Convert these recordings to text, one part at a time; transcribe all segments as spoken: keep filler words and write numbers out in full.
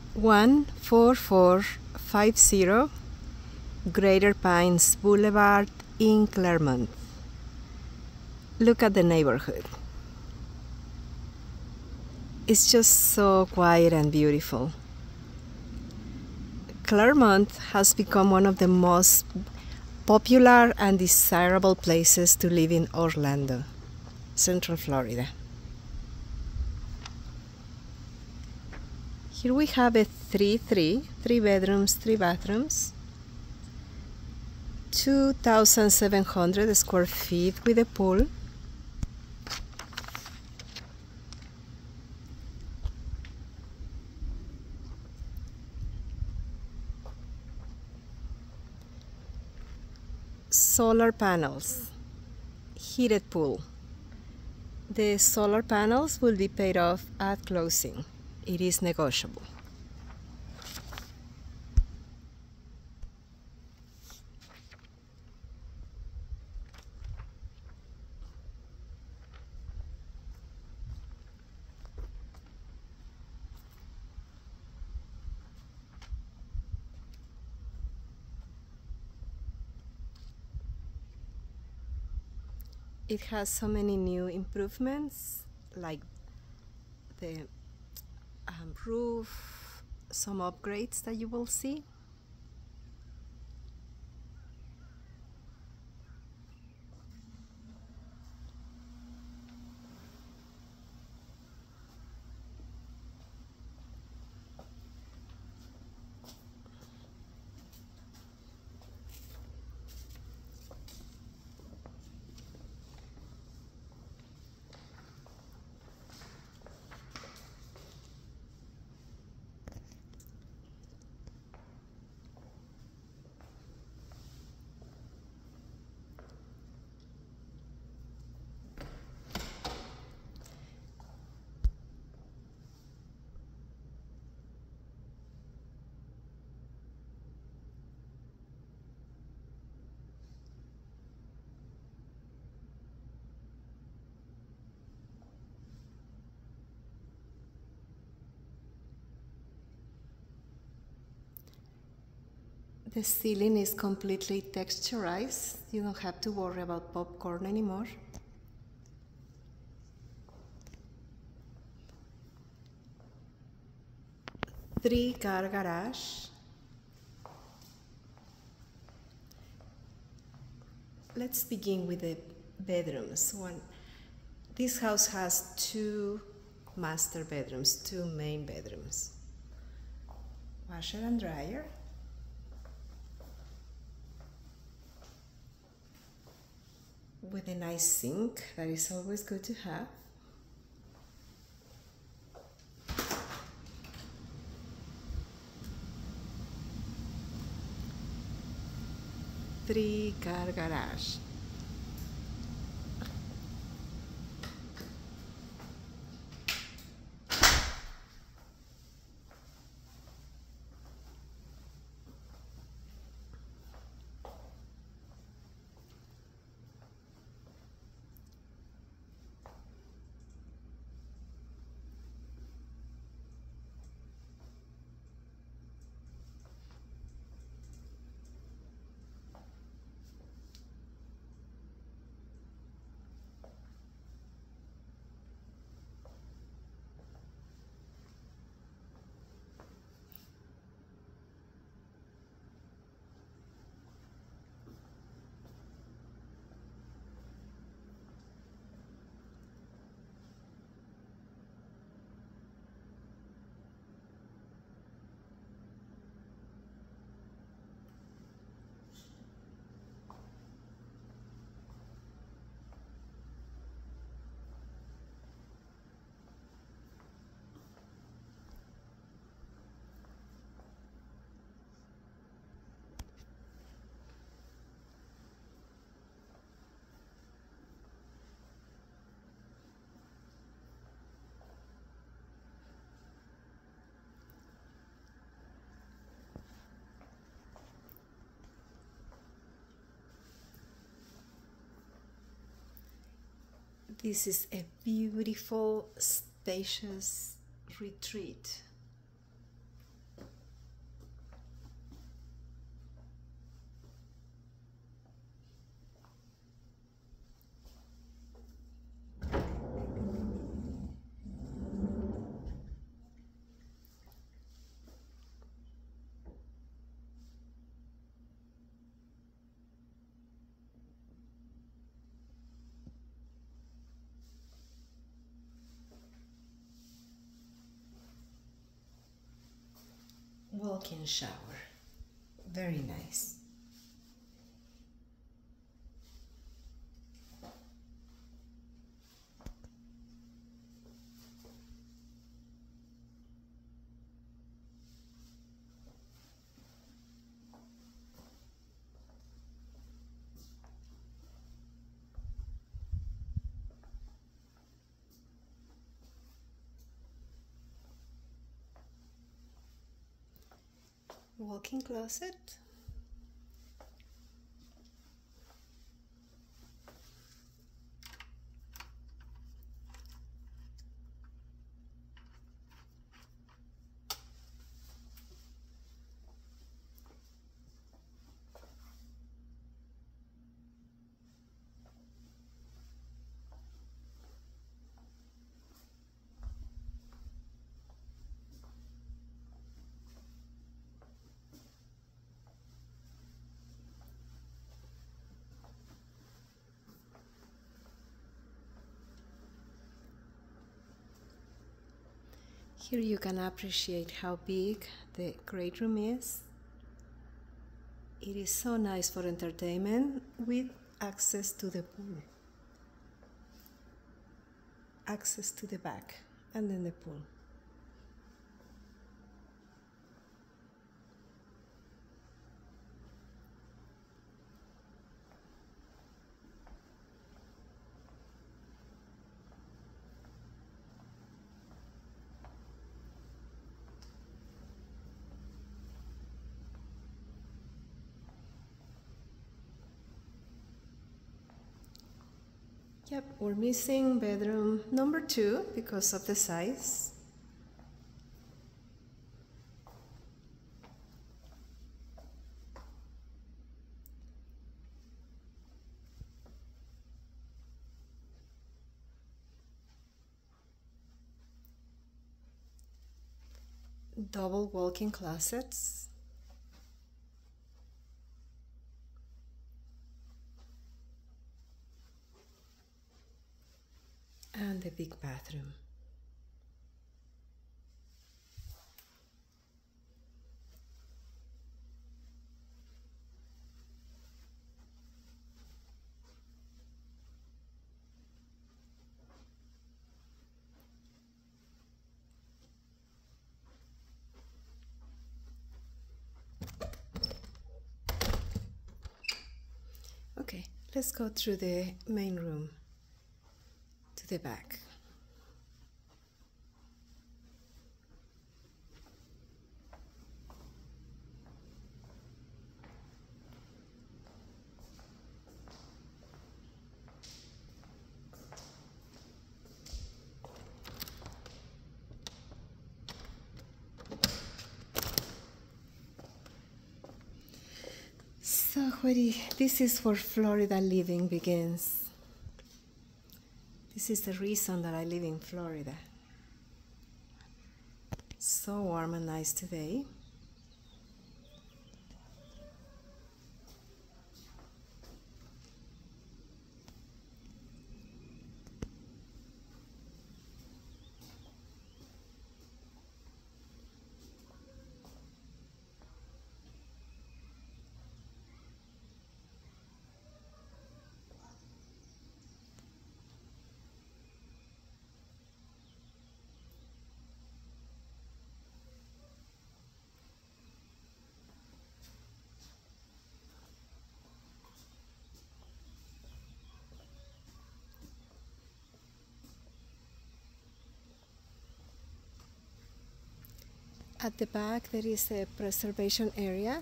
one four four five zero Greater Pines Boulevard in Claremont. Look at the neighborhood. It's just so quiet and beautiful. Claremont has become one of the most popular and desirable places to live in Orlando, Central Florida. Here we have a three three, three bedrooms, three bathrooms, two thousand seven hundred square feet with a pool. Solar panels, heated pool. The solar panels will be paid off at closing. It is negotiable. It has so many new improvements, like the um, roof, some upgrades that you will see. The ceiling is completely texturized. You don't have to worry about popcorn anymore. Three car garage. Let's begin with the bedrooms. One, this house has two master bedrooms, two main bedrooms. Washer and dryer. With a nice sink that is always good to have. Three car garage. This is a beautiful, spacious retreat. walk-in shower. Very nice. Walk-in closet. Here you can appreciate how big the great room is. It is so nice for entertainment with access to the pool. Access to the back and then the pool. Yep, we're missing bedroom number two because of the size. Double walk-in closets. And the big bathroom. Okay, let's go through the main room to the back. So, Jueri, this is where Florida living begins. This is the reason that I live in Florida. So warm and nice today. At the back there is a preservation area.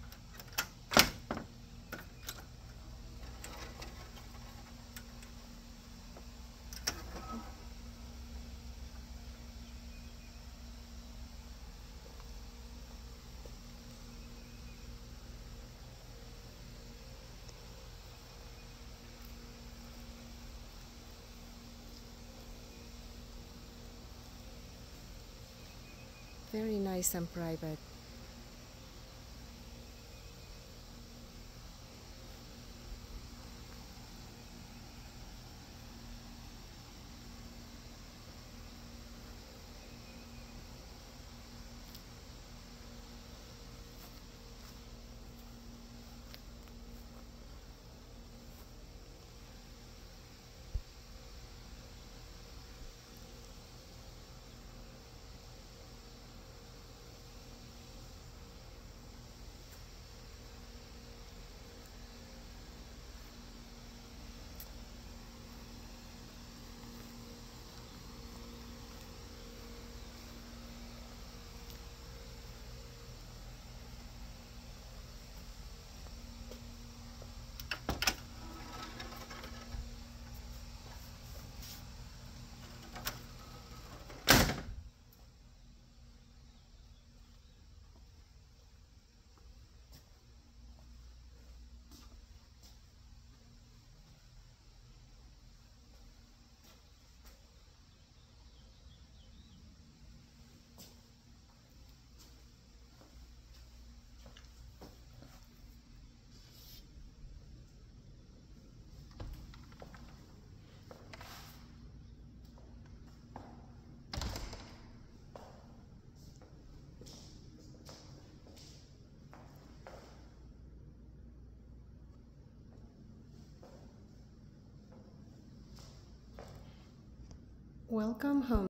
Very nice and private. Welcome home.